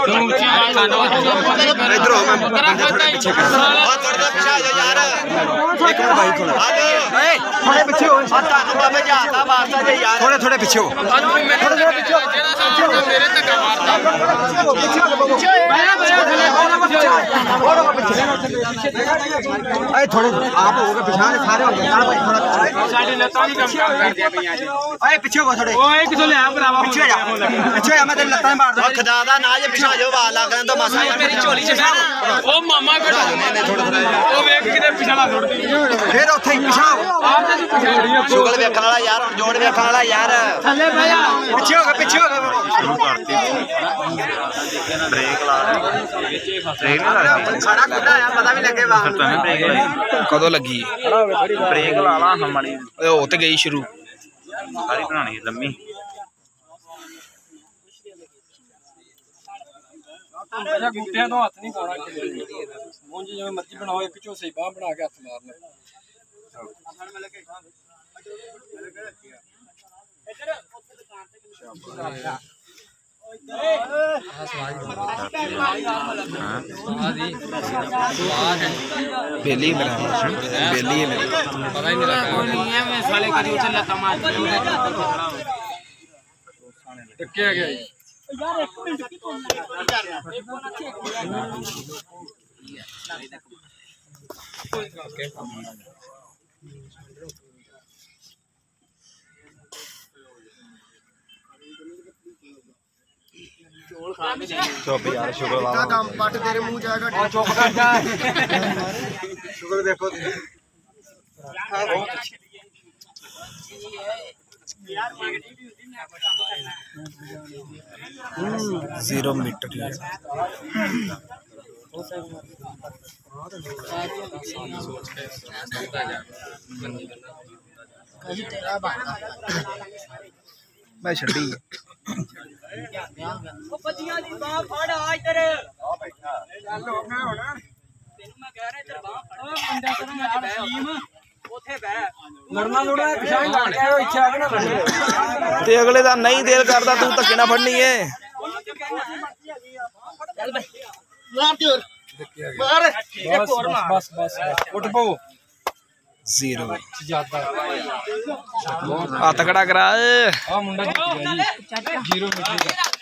इधर हो मैं बंदे थोड़े पीछे कर थोड़ा पीछे आ जाओ यार एक मिनट भाई थोड़ा थोड़े पीछे हो ਤੁਹਾਨੂੰ ਬਾਬੇ ਜਾਤਾ ਵਾਸਤਾ ਜੇ यार थोड़े थोड़े पीछे हो थोड़े थोड़े पीछे हो मेरे तक मारता पीछे अरे थोड़े आप हो गए पिछाने सारे हो गए यार भाई थोड़ा साडी लत्तां नहीं काम कर दिया भैया जी ओए पीछे हो थोड़े ओए किथों ले आ भरावा पीछे जा मैं तेरी लत्तां मार दूं खुदा दा ना जे पिछा जाओ वाल लग रहा तो मसा मेरी झोली च बैठ ओ मामा कटा ओ वेख किते पिछाला छोड़ दी फिर ओथे पिछा आप ते पिछा शुगल वेखण वाला यार हुन जोड़ वेखण वाला यार थल्ले बह जा पीछे हो गए शुरू करती ब्रेक ला ब्रेक नहीं लगी सारा खुदा है पता भी लगे बाहर ब्रेक कदों लगी ब्रेक ला ला हमारी ओ ते गई शुरू सारी बनानी लम्मी गुट्टियां तो हाथ नहीं पाना मुंज जिवें मर्जी बनाओ एक झोसे बाह बना के हाथ मार ले बेली मेरा बेली है मेरी पता ही नहीं लगा कोई नहीं है मैं साले करी उसे लता मार टक्के आ गया यार एक मिनट की तो चुप यार शुगर वाला दम पट तेरे मुंह जाएगा चुप कर जा शुगर देखो जीरो मीटर मैं छड़ी अगले का नहीं दिल करता तू धक्के ना फड़नी है जीरो हाथ खड़ा करा